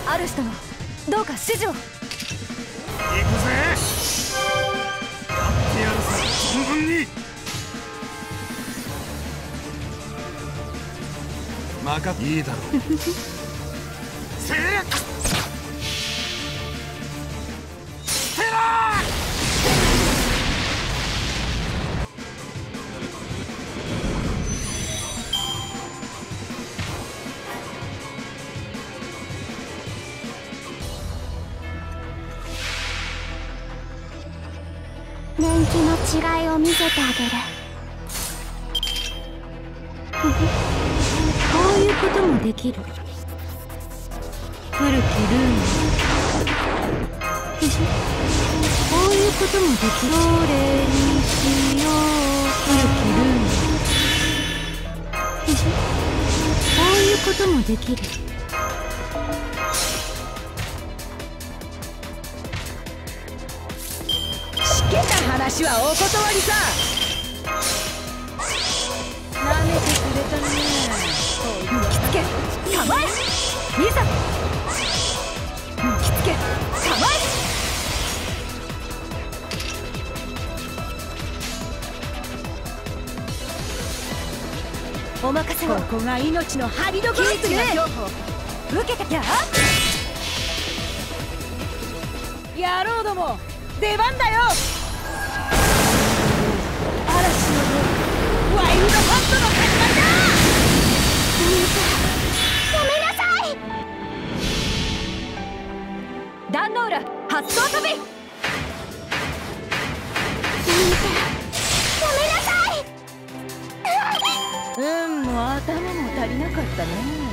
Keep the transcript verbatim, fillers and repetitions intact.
主殿、どうか指示を。行くぜ。やってやるさ、存分に。任せいいだろう。せやってらー。 年季の違いを見せてあげる。 こういうこともできる。古きルール。こういうこともできる。どれにしよう。古きルール。こういうこともできる。 しけた話はお断りさ。なめてくれたね。 向きつけ、構え、いざ。向きつけ、構え。お任せを。 ここが命の張りどころですね。 受けてや野郎ども、出番だよ。嵐のワイルドハントの始まりだ。 やめなさい。 壇ノ浦発想飛び。 やめなさい。 運も頭も足りなかったね。